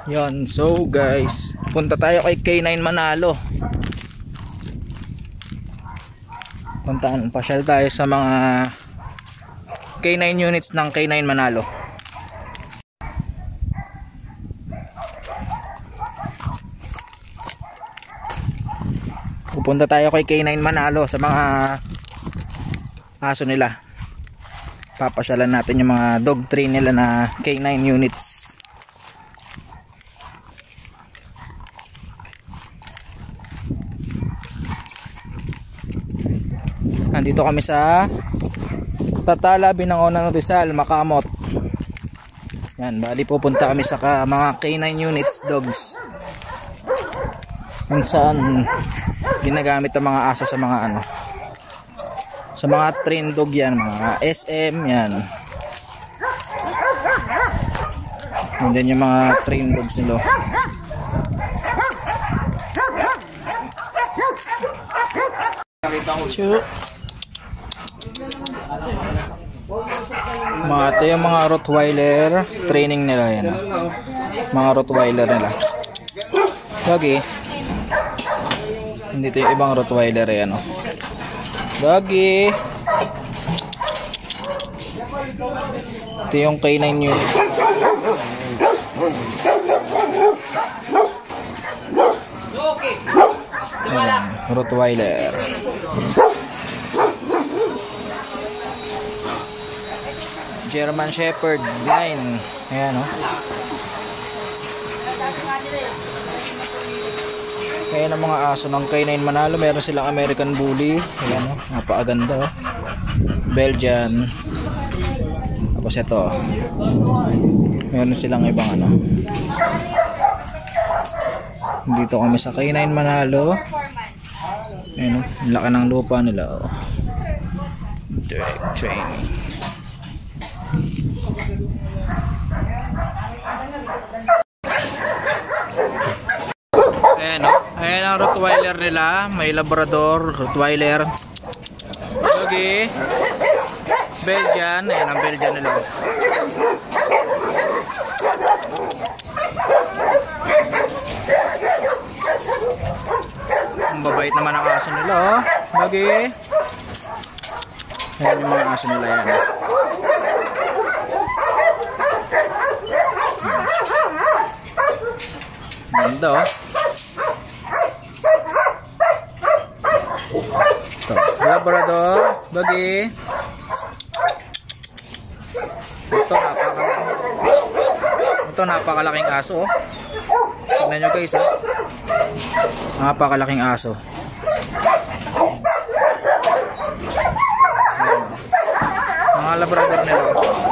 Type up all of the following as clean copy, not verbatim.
Yon, so guys, punta tayo kay K9 Manalo. Pasyal tayo sa mga K9 units ng K9 Manalo. Pupunta tayo kay K9 Manalo sa mga aso nila. Papasyalan natin yung mga dog train nila na K9 units. Nandito kami sa Tatala, Binangonan, Rizal, Makamot. Yan, bali pupunta kami sa mga K9 units dogs. Kung saan ginagamit ang mga aso sa mga sa mga train dog yan, mga SM yan. And then yung mga train dogs nila. Ito yung mga Rottweiler training nila yan. Mga Rottweiler nila. Doggy. Dito yung ibang Rottweiler yan. Doggy. Ito yung K9 unit. Rottweiler. German Shepherd line. Ayan Ayan ang mga aso ng K9 Manalo. Meron silang American Bully. Ayan napakaganda Belgian. Tapos ito. Meron silang ibang Dito kami sa K9 Manalo. Ayan laki ng lupa nila Direct training. Ayan ang Rottweiler nila. May Labrador, Rottweiler, Doggy, Belgian. Ayan ang Belgian nila. Ang babait naman ang aso nila Doggy. Ayan yung mga aso nila yan. Ganda Ito, Labrador, Doggy. Ito napakalaking aso Tignan nyo guys napakalaking aso. Mga Labrador nila.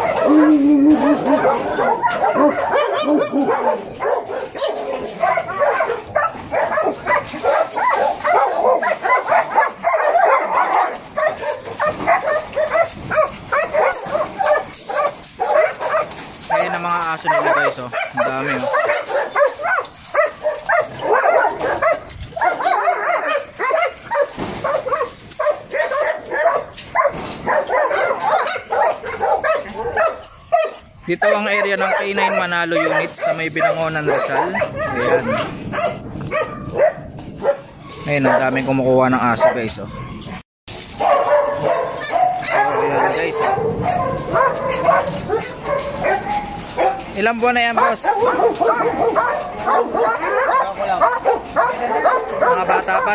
Ayan ang mga aso nila guys ang dami Dito ang area ng K9 Manalo units sa may Binangonan, Rizal. Ayan. Ayan, ang daming kumukuha ng aso guys ayan guys Ilang buwan na yan boss? Mga bata pa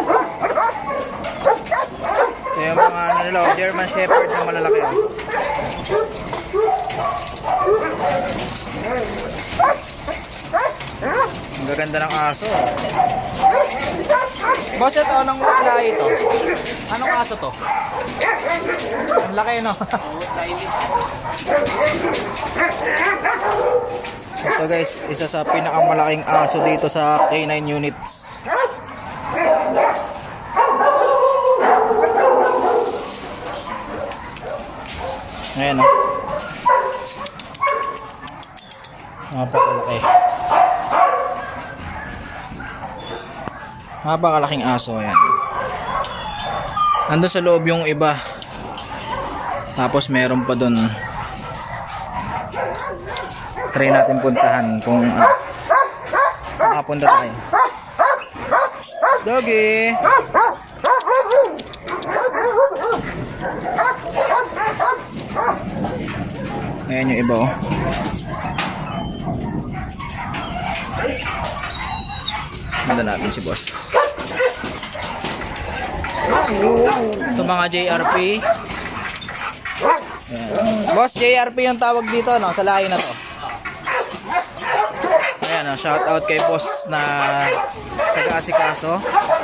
Ito yung mga nila German Shepherd na malalaki Ang gaganda ng aso Boss, ito anong lahi ito? Anong aso to? Ang laki Ito guys, isa sa pinakamalaking aso dito sa K9 units. Ayan napakalaki. Napakalaking aso yan. Nandun sa loob yung iba. Tapos meron pa dun. Try natin puntahan kung makapunta tayo. Doggy. Ayan yung iba, oh. Ganda natin si boss. Ito mga JRP. Ayan. Boss, JRP yung tawag dito, no? Sa lahi na to. Ayan, no? Shout out kay boss na taga-asikaso.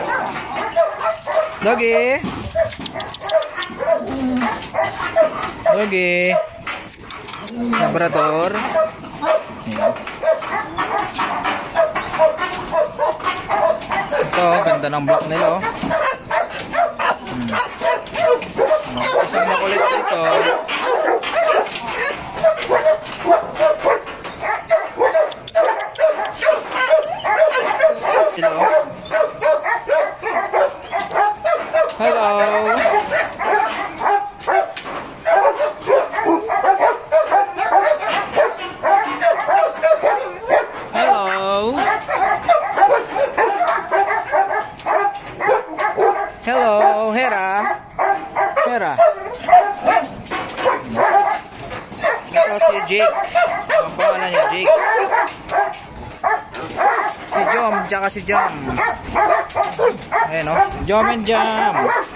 Doggy. Doggy. Labrador. Ayan. Ito, ganda ng block nila, oh. Isang makulit dito. Hello. Hello, Hera. Hera. Ito si Jake. Ang pangalan niya, Jake. Si Jom, tsaka si Jam. Ayan, o. Jom and Jam.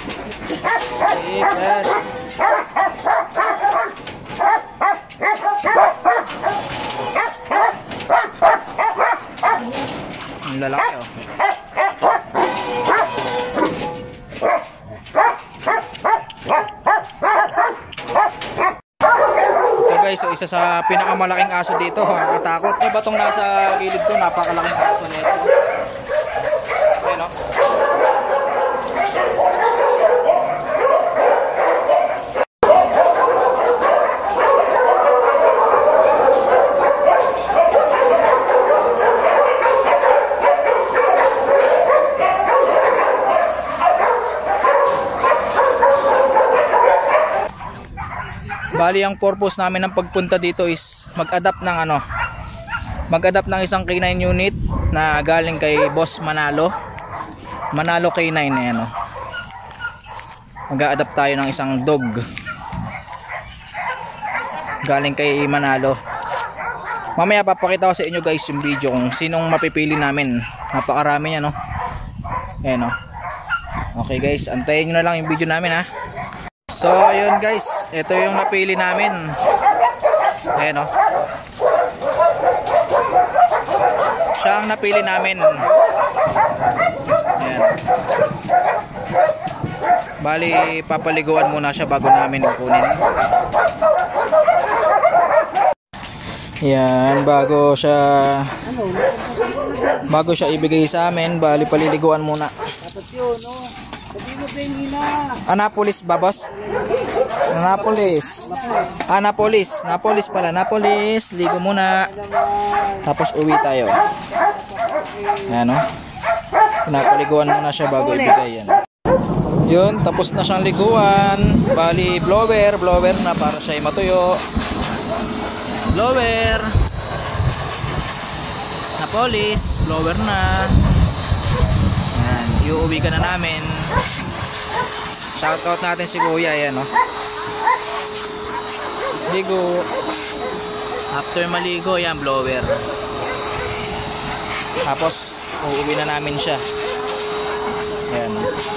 Jake. Ang lalaki, o. Guys, so isa sa pinakamalaking aso dito, nakatakot. Iba tong nasa gilid ko, napakalaking aso nito. Ayan, o. Bali, ang purpose namin ng pagpunta dito is mag-adapt ng mag-adapt ng isang K9 unit na galing kay Boss Manalo. Manalo K9, ayan, oh. Mag-adapt tayo ng isang dog galing kay Manalo. Mamaya papakita ko sa inyo guys yung video kung sinong mapipili namin. Napakarami niya, no. Ayan, oh. Okay guys, antayin nyo na lang yung video namin, ha. So ayun guys, ito yung napili namin. Ayan, o. Siya ang napili namin. Ayan. Bali, papaliguan muna siya bago namin kunin. Ayan, bago siya ibigay sa amin, bali paliliguan muna. Dapat yun, no? Sabi mo, Benina. Napolis ba, boss? Napolis. Napolis pala. Napolis. Ligo muna. Tapos uwi tayo. Ayan, o. Pinapaliguan muna siya bago ibigay yan. Yun, tapos na siyang liguan. Bali, blower na para siya matuyo. Blower. Napolis. Blower na. Ayan, iuwi ka na namin. Shoutout natin si Kuya, ayan, o. Ligo. After maligo, yan, blower. Tapos uuwi na namin siya. Ayan.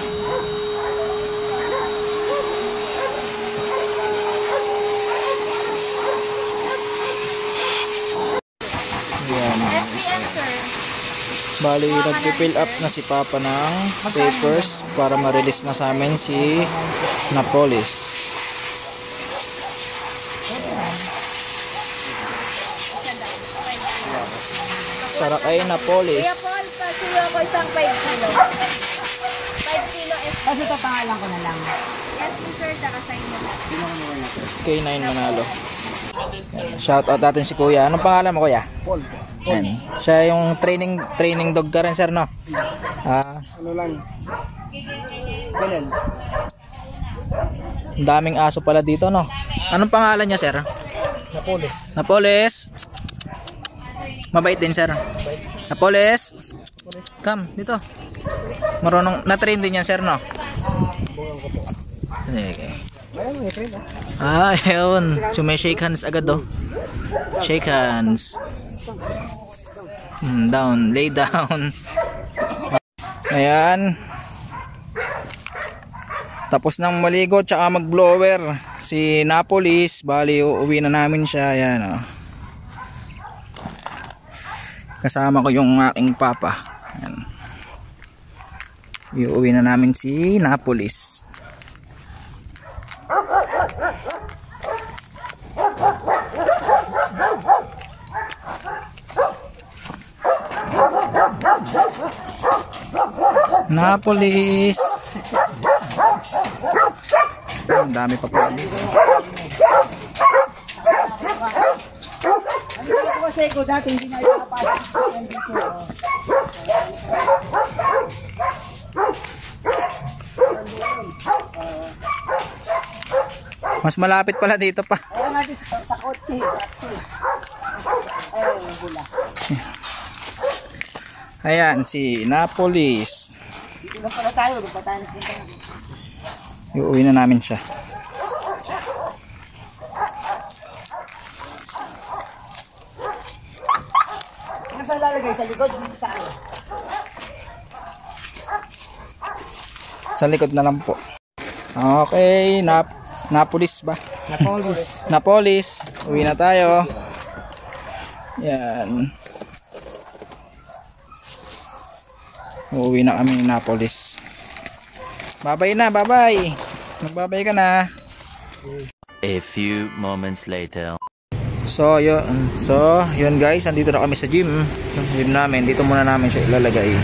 Ayan. Bali, nagpipill up na si Papa ng papers para ma-release na sa amin si Napolis. Para kay Napolis. Kuya Paul, pasuyo ako isang 5 kilo. 5 kilo is... Kasi tapangalan ko na lang. Yes, sir, tsaka sa inyo. K9 Manalo. Shoutout natin si Kuya. Anong pangalan mo, Kuya? Paul. Ayan. Siya yung training dog ka rin, sir, no? Ano lang? Ganun. Daming aso pala dito, no? Anong pangalan niya, sir? Napolis. Napolis. Mabait din, sir. Napoles. Come, dito. Marunong, na-train din yan, sir, no? Sige. Ayun. So may shake hands agad, oh. Shake hands. Down, lay down. Ayan. Tapos nang maligo tsaka mag-blower si Napolis, bali uuwi na namin siya. Ayan, oh. Kasama ko yung aking papa. Ayan. Iuwi na namin si Napolis. Napolis. Ang dami pa pala dito. Ano ko kasi ko dati hindi na nakapasok dito. Mas malapit pala dito pa. Ayaw natin sa kotse. Ayaw, bula. Ayan si Napolis. Dito lang pala tayo. Doon pa tayo nagpunta. Iuwi na namin siya. Ano saan lalagay? Sa likod? Saan? Sa likod na lang po. Okay, Napolis ba? Napolis. Napolis. Uwi na tayo. Yan. Uuwi na kami ni Napolis. Bye-bye na, bye-bye. Magbabay ka na. A few moments later. So, yun guys, andito na kami sa gym. Gym namin, dito muna namin siya ilalagay.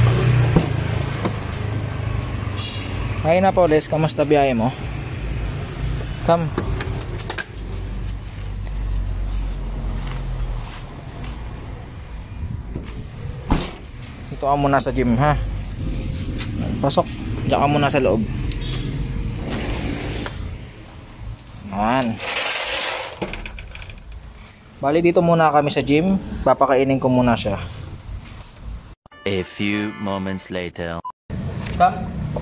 Hi Napolis, kamusta biyahe mo? Come. Dito ka muna sa gym, ha? Pasok. Diyan ka muna sa loob. Ayan. Bali dito muna kami sa gym. Papakainin ko muna siya. A few moments later. Come.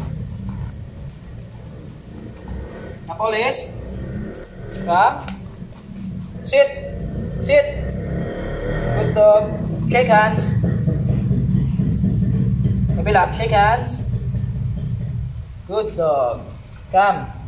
Napolis. Come. Sit. Sit. Good dog. Shake hands. Kabila. Shake hands. Good dog. Come.